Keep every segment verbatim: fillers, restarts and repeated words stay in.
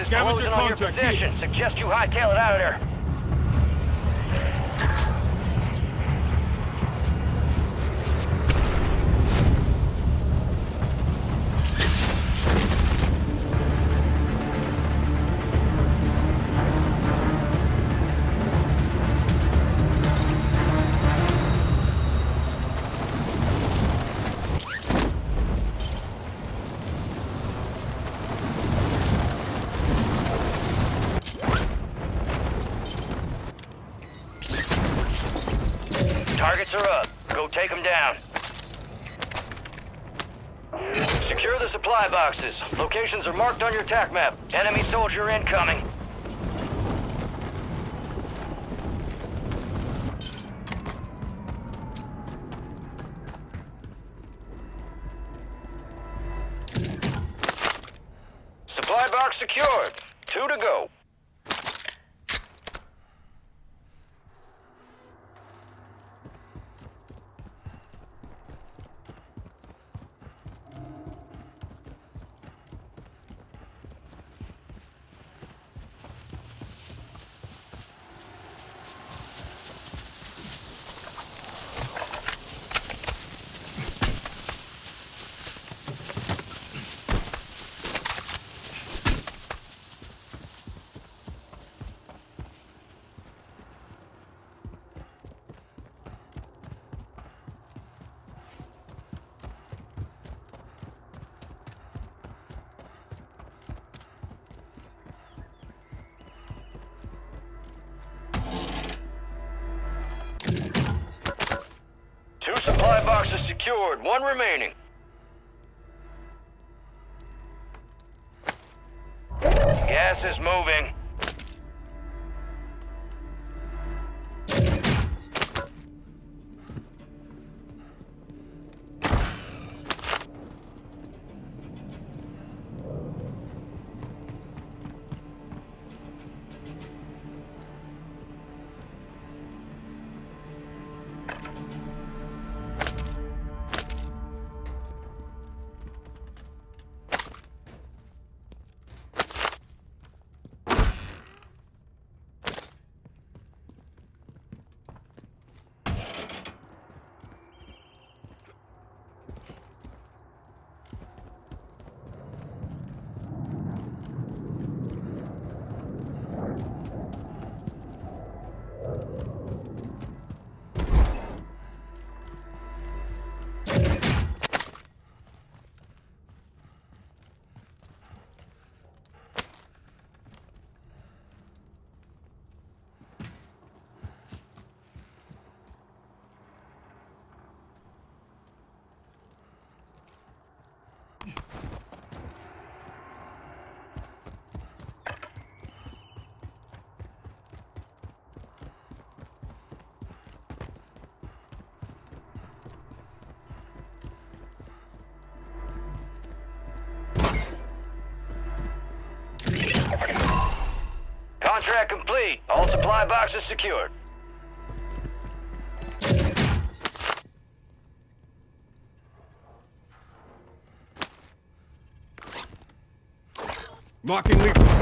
is closing on your position. Suggest you hightail it out of there. Targets are up. Go take them down. Secure the supply boxes. Locations are marked on your tac map. Enemy soldier incoming. Supply box secured. Two to go. Two supply boxes secured, one remaining. Gas is moving. Contract complete. All supply boxes secured. Marking lethals.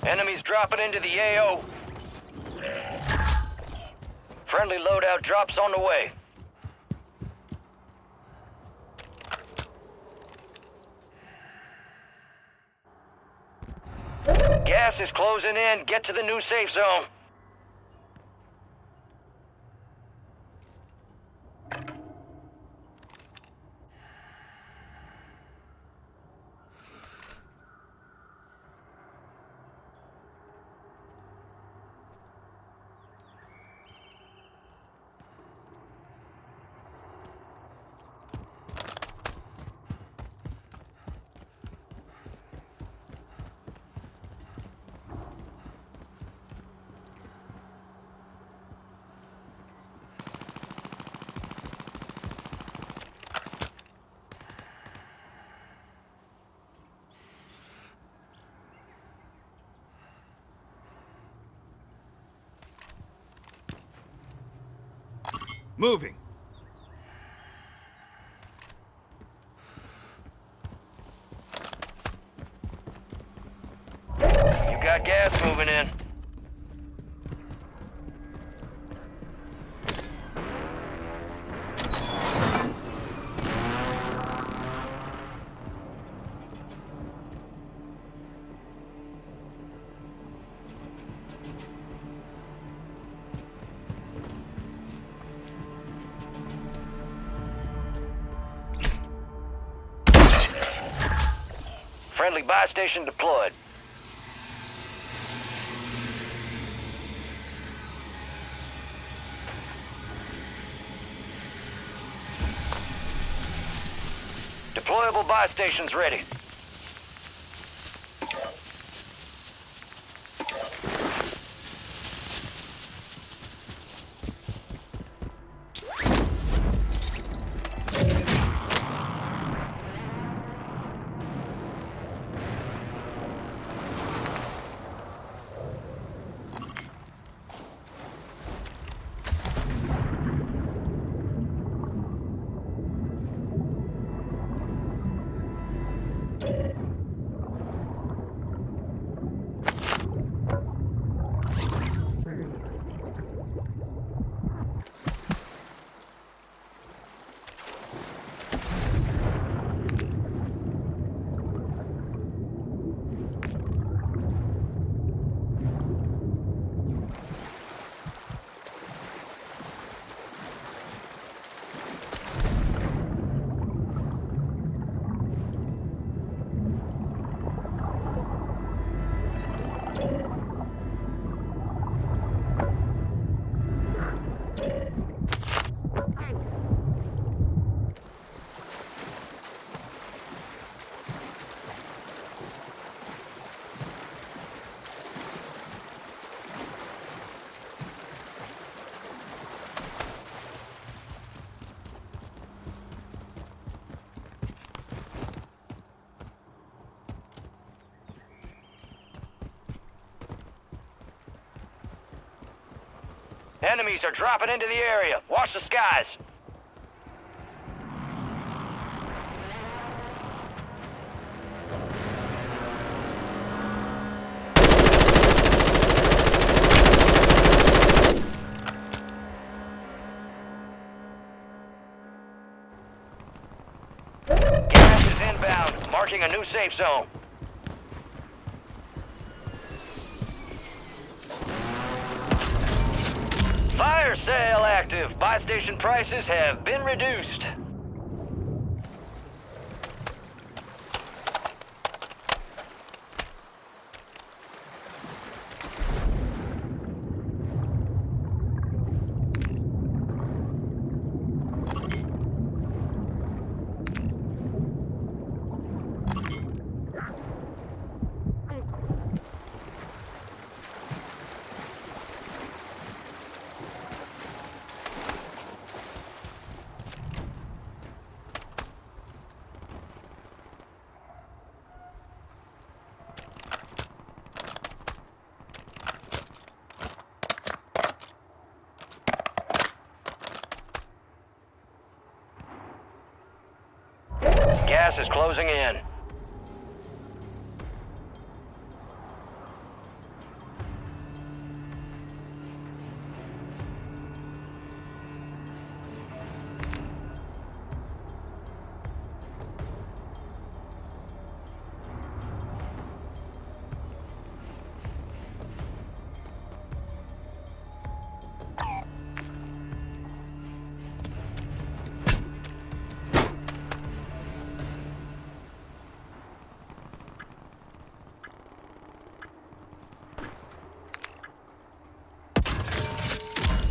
Enemies dropping into the A O. Friendly loadout drops on the way. Gas is closing in. Get to the new safe zone. Moving. You got gas moving in. Friendly buy station deployed. Deployable buy stations ready. Enemies are dropping into the area. Watch the skies. Gas is inbound, marking a new safe zone. Fire sale active. Buy station prices have been reduced. Gas is closing in.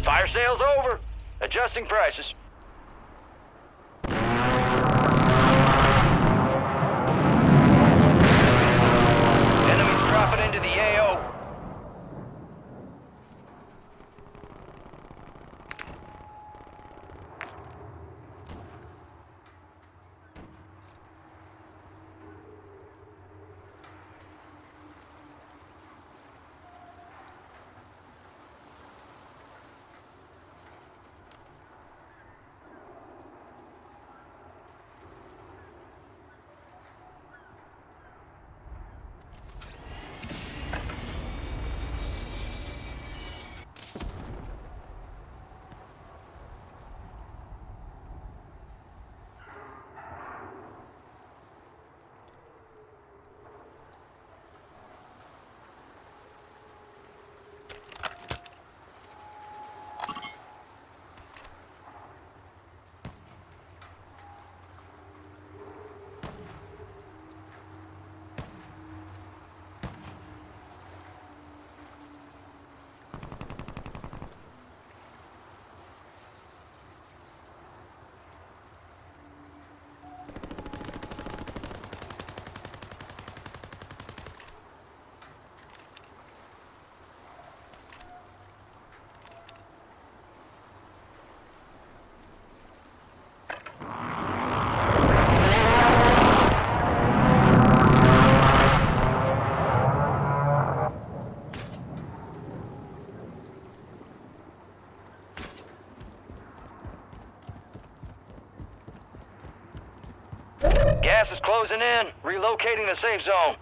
Fire sale's over. Adjusting prices. Enemies dropping into the A O. Gas is closing in. Relocating the safe zone.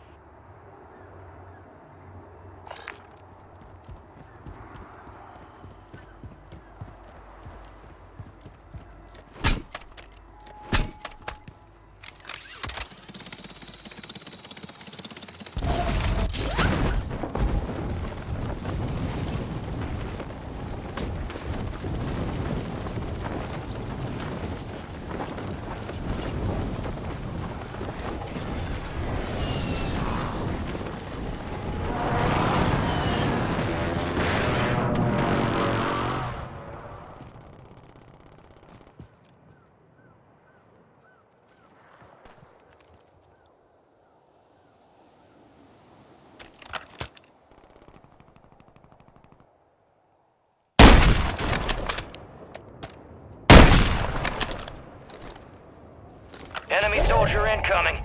Enemy soldier incoming.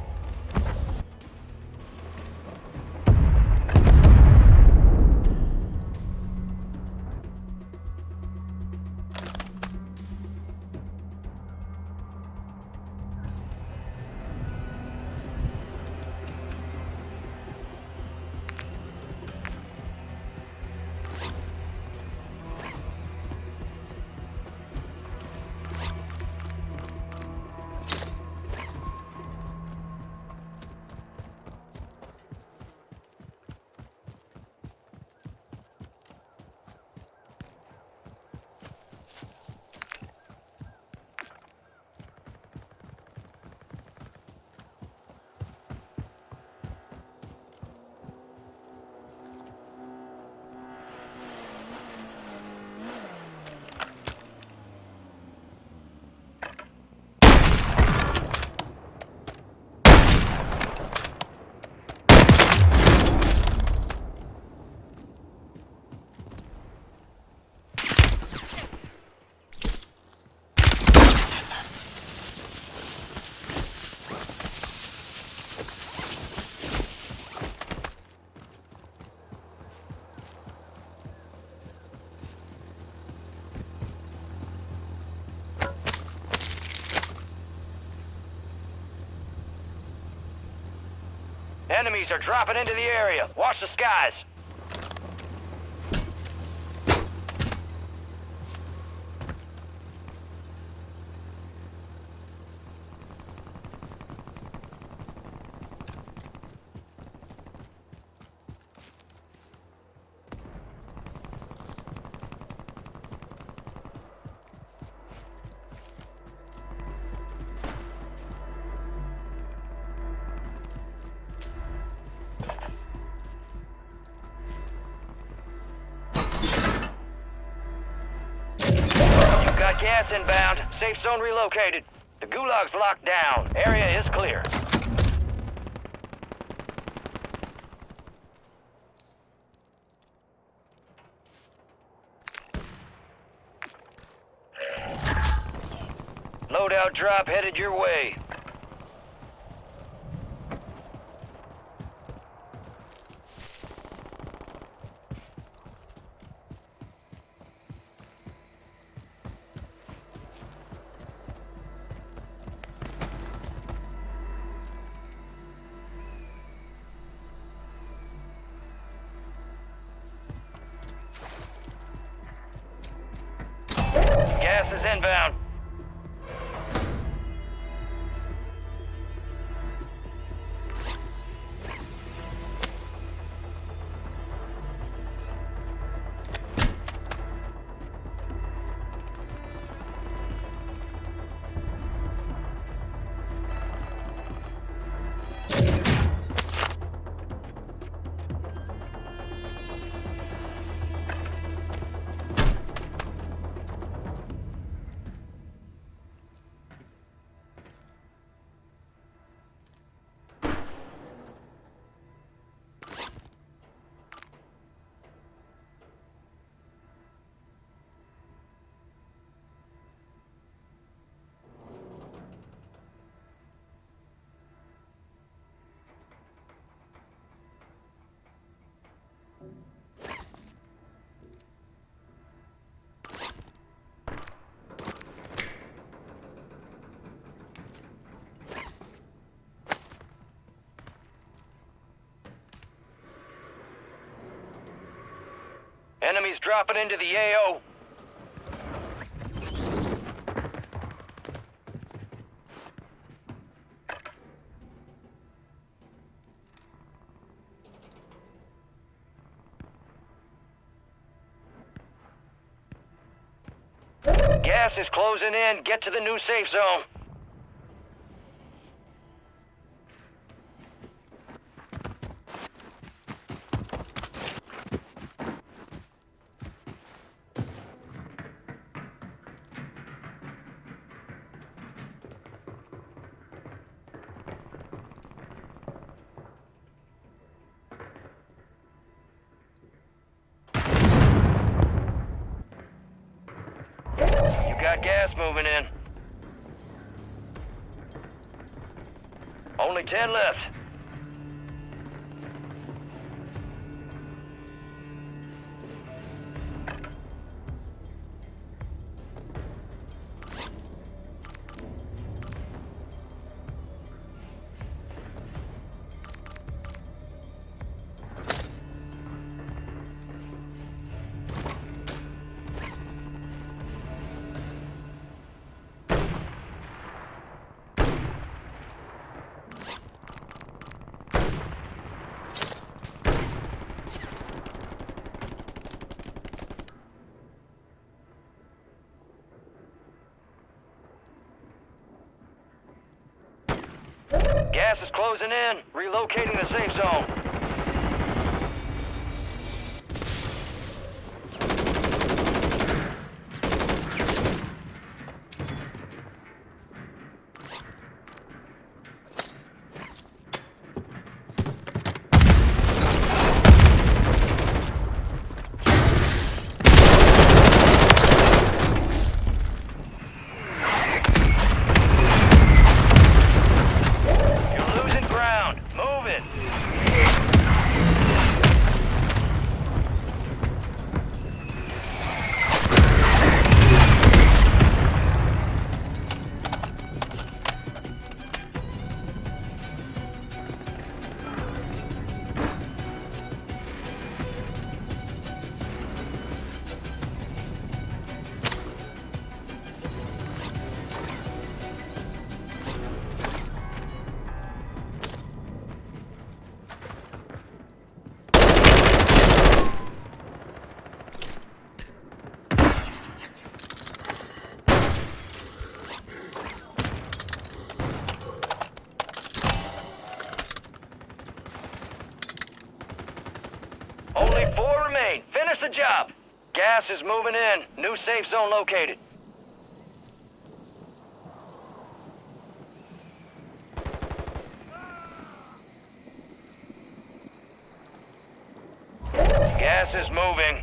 Enemies are dropping into the area. Watch the skies. got gas inbound. Safe zone relocated. The gulag's locked down. Area is clear. Loadout drop headed your way. Gas is inbound. Enemies dropping into the A O. Gas is closing in. Get to the new safe zone. Got gas moving in. Only ten left. Gas is closing in. Relocating the safe zone. Only four remain. Finish the job. Gas is moving in. New safe zone located. Gas is moving.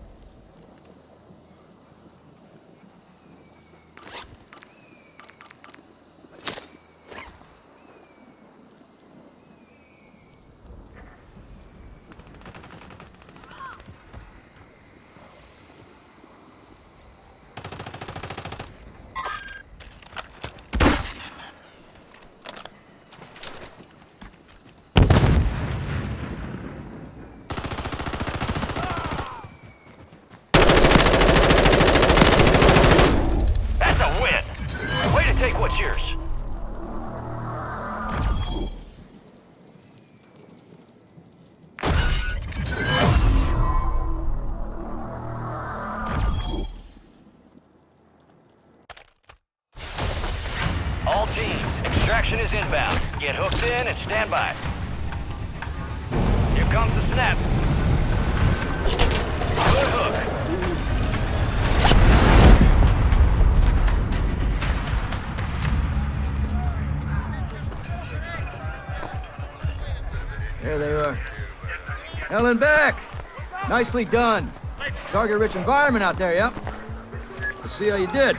Take what's yours. All teams, extraction is inbound. Get hooked in and stand by. Here comes the snap. Good hook. There they are. Hell and back! Nicely done. Target-rich environment out there, yep. Let's see how you did.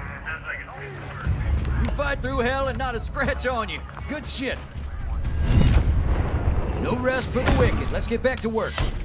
You fight through hell and not a scratch on you. Good shit. No rest for the wicked. Let's get back to work.